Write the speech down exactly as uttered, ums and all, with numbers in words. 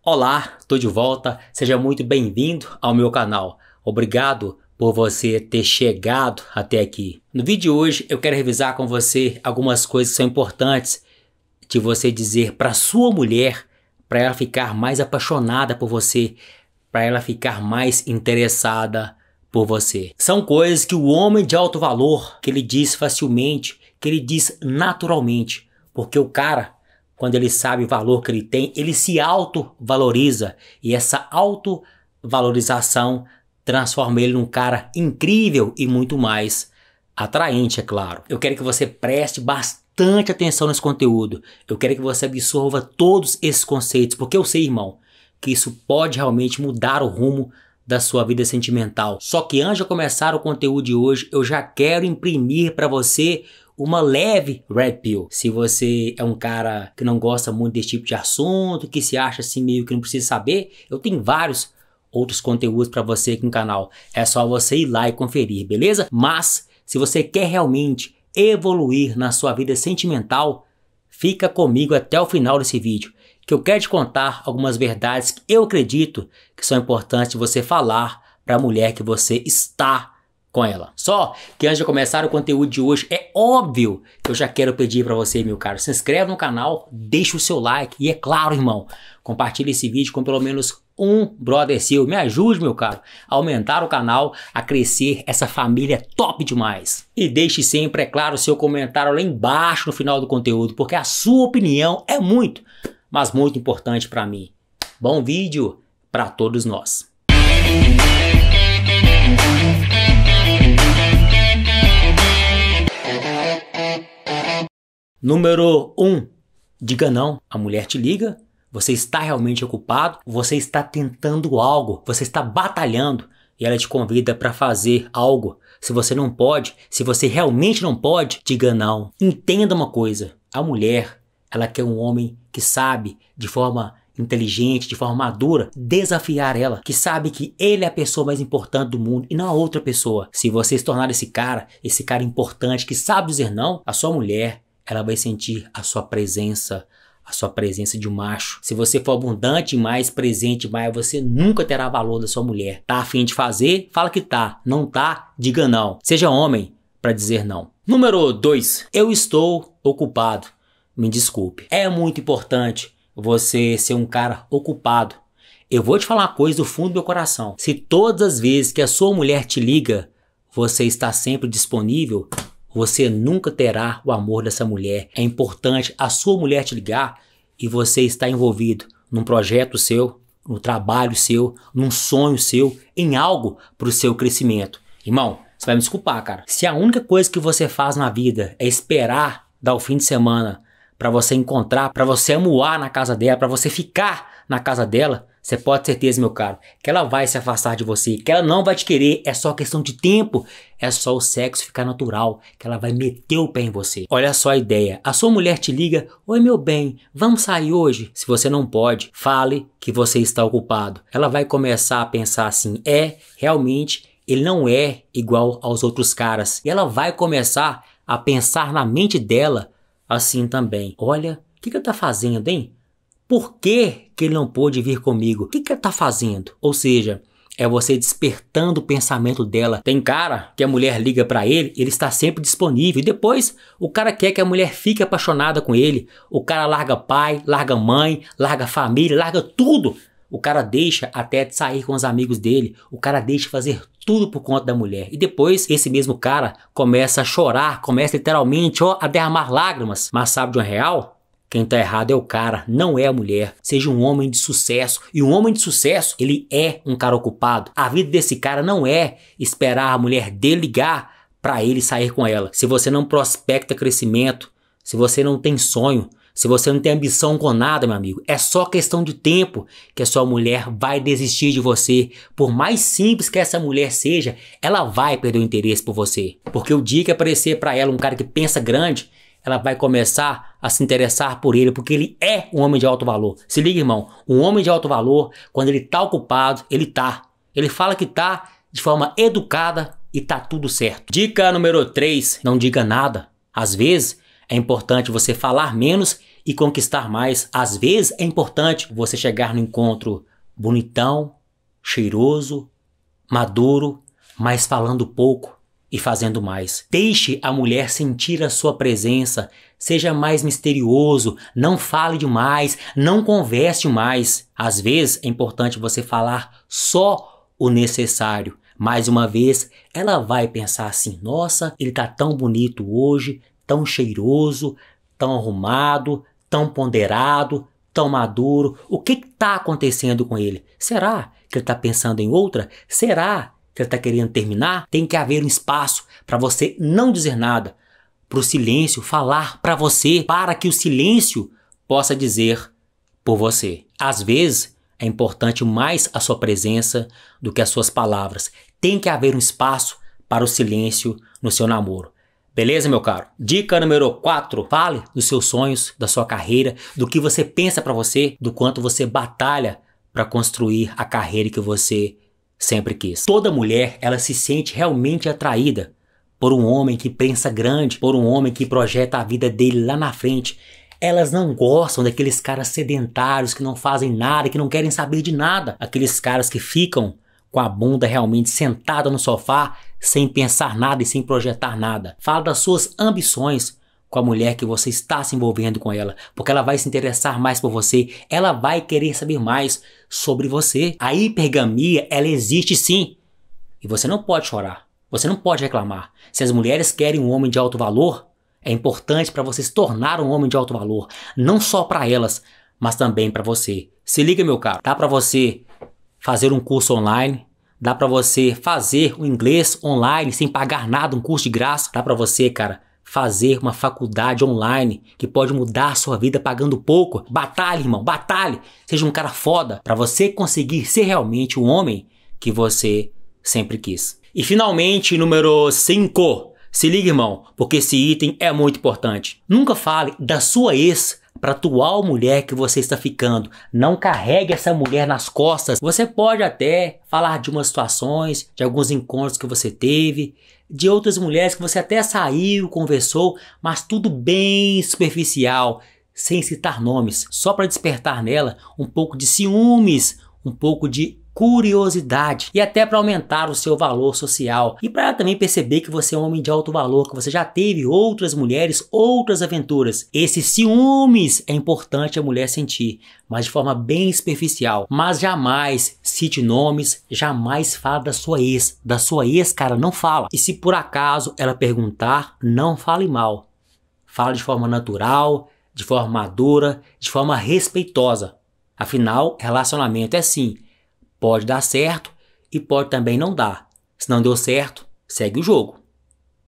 Olá, tô de volta, seja muito bem-vindo ao meu canal. Obrigado por você ter chegado até aqui. No vídeo de hoje eu quero revisar com você algumas coisas que são importantes de você dizer para sua mulher, para ela ficar mais apaixonada por você, para ela ficar mais interessada por você. São coisas que o homem de alto valor, que ele diz facilmente, que ele diz naturalmente, porque o cara, quando ele sabe o valor que ele tem, ele se auto-valoriza. E essa auto-valorização transforma ele num cara incrível e muito mais atraente, é claro. Eu quero que você preste bastante atenção nesse conteúdo. Eu quero que você absorva todos esses conceitos, porque eu sei, irmão, que isso pode realmente mudar o rumo da sua vida sentimental. Só que antes de eu começar o conteúdo de hoje, eu já quero imprimir para você uma leve red pill. Se você é um cara que não gosta muito desse tipo de assunto, que se acha assim meio que não precisa saber, eu tenho vários outros conteúdos para você aqui no canal. É só você ir lá e conferir, beleza? Mas se você quer realmente evoluir na sua vida sentimental, fica comigo até o final desse vídeo, que eu quero te contar algumas verdades que eu acredito que são importantes de você falar para a mulher que você está com ela. Só que antes de começar o conteúdo de hoje, é óbvio que eu já quero pedir para você, meu caro, se inscreve no canal, deixa o seu like e é claro, irmão, compartilha esse vídeo com pelo menos um brother seu. Me ajude, meu caro, a aumentar o canal, a crescer essa família top demais. E deixe sempre, é claro, o seu comentário lá embaixo no final do conteúdo, porque a sua opinião é muito, mas muito importante para mim. Bom vídeo para todos nós. Número um, diga não. A mulher te liga, você está realmente ocupado, você está tentando algo, você está batalhando e ela te convida para fazer algo. Se você não pode, se você realmente não pode, diga não. Entenda uma coisa, a mulher, ela quer um homem que sabe de forma inteligente, de forma madura, desafiar ela, que sabe que ele é a pessoa mais importante do mundo e não a outra pessoa. Se você se tornar esse cara, esse cara importante que sabe dizer não, a sua mulher, ela vai sentir a sua presença, a sua presença de um macho. Se você for abundante demais, presente demais, você nunca terá valor da sua mulher. Tá a fim de fazer? Fala que tá. Não tá? Diga não. Seja homem para dizer não. Número dois. Eu estou ocupado. Me desculpe. É muito importante você ser um cara ocupado. Eu vou te falar uma coisa do fundo do meu coração. Se todas as vezes que a sua mulher te liga, você está sempre disponível, você nunca terá o amor dessa mulher. É importante a sua mulher te ligar e você está envolvido num projeto seu, no trabalho seu, num sonho seu, em algo para o seu crescimento. Irmão, você vai me desculpar, cara. Se a única coisa que você faz na vida é esperar dar o fim de semana para você encontrar, para você amuar na casa dela, para você ficar na casa dela, você pode ter certeza, meu caro, que ela vai se afastar de você, que ela não vai te querer, é só questão de tempo, é só o sexo ficar natural, que ela vai meter o pé em você. Olha só a ideia, a sua mulher te liga, oi meu bem, vamos sair hoje? Se você não pode, fale que você está ocupado. Ela vai começar a pensar assim, é, realmente, ele não é igual aos outros caras. E ela vai começar a pensar na mente dela assim também. Olha, o que que ele tá fazendo, hein? Por que que ele não pôde vir comigo? O que que ele tá fazendo? Ou seja, é você despertando o pensamento dela. Tem cara que a mulher liga pra ele, ele está sempre disponível. E depois o cara quer que a mulher fique apaixonada com ele. O cara larga pai, larga mãe, larga família, larga tudo. O cara deixa até de sair com os amigos dele. O cara deixa de fazer tudo por conta da mulher. E depois esse mesmo cara começa a chorar, começa literalmente ó, a derramar lágrimas. Mas sabe de uma real? Quem tá errado é o cara, não é a mulher. Seja um homem de sucesso. E um homem de sucesso, ele é um cara ocupado. A vida desse cara não é esperar a mulher dele ligar pra ele sair com ela. Se você não prospecta crescimento, se você não tem sonho, se você não tem ambição com nada, meu amigo, é só questão de tempo que a sua mulher vai desistir de você. Por mais simples que essa mulher seja, ela vai perder o interesse por você. Porque o dia que aparecer pra ela um cara que pensa grande, ela vai começar a se interessar por ele, porque ele é um homem de alto valor. Se liga, irmão, um homem de alto valor, quando ele tá ocupado, ele tá. Ele fala que tá de forma educada e tá tudo certo. Dica número três, não diga nada. Às vezes, é importante você falar menos e conquistar mais. Às vezes é importante você chegar no encontro bonitão, cheiroso, maduro, mas falando pouco e fazendo mais. Deixe a mulher sentir a sua presença, seja mais misterioso, não fale demais, não converse demais. Às vezes é importante você falar só o necessário. Mais uma vez, ela vai pensar assim, nossa, ele tá tão bonito hoje, tão cheiroso, tão arrumado, tão ponderado, tão maduro. O que está acontecendo com ele? Será que ele está pensando em outra? Será que ele está querendo terminar? Tem que haver um espaço para você não dizer nada, para o silêncio falar para você, para que o silêncio possa dizer por você. Às vezes é importante mais a sua presença do que as suas palavras. Tem que haver um espaço para o silêncio no seu namoro. Beleza, meu caro? Dica número quatro. Fale dos seus sonhos, da sua carreira, do que você pensa para você, do quanto você batalha para construir a carreira que você sempre quis. Toda mulher, ela se sente realmente atraída por um homem que pensa grande, por um homem que projeta a vida dele lá na frente. Elas não gostam daqueles caras sedentários que não fazem nada, que não querem saber de nada. Aqueles caras que ficam com a bunda realmente sentada no sofá, sem pensar nada e sem projetar nada. Fala das suas ambições com a mulher que você está se envolvendo com ela, porque ela vai se interessar mais por você, ela vai querer saber mais sobre você. A hipergamia, ela existe sim, e você não pode chorar, você não pode reclamar. Se as mulheres querem um homem de alto valor, é importante para você se tornar um homem de alto valor, não só para elas, mas também para você. Se liga, meu caro, dá para você fazer um curso online, dá para você fazer o inglês online sem pagar nada, um curso de graça. Dá para você, cara, fazer uma faculdade online que pode mudar a sua vida pagando pouco. Batalhe, irmão, batalhe. Seja um cara foda para você conseguir ser realmente o homem que você sempre quis. E finalmente, número cinco. Se liga, irmão, porque esse item é muito importante. Nunca fale da sua ex para a atual mulher que você está ficando. Não carregue essa mulher nas costas. Você pode até falar de umas situações, de alguns encontros que você teve, de outras mulheres que você até saiu, conversou, mas tudo bem superficial, sem citar nomes, só para despertar nela um pouco de ciúmes, um pouco de curiosidade e até para aumentar o seu valor social e para ela também perceber que você é um homem de alto valor, que você já teve outras mulheres, outras aventuras. Esses ciúmes é importante a mulher sentir, mas de forma bem superficial. Mas jamais cite nomes, jamais fala da sua ex. Da sua ex, cara, não fala. E se por acaso ela perguntar, não fale mal. Fale de forma natural, de forma madura, de forma respeitosa. Afinal, relacionamento é assim. Pode dar certo e pode também não dar. Se não deu certo, segue o jogo.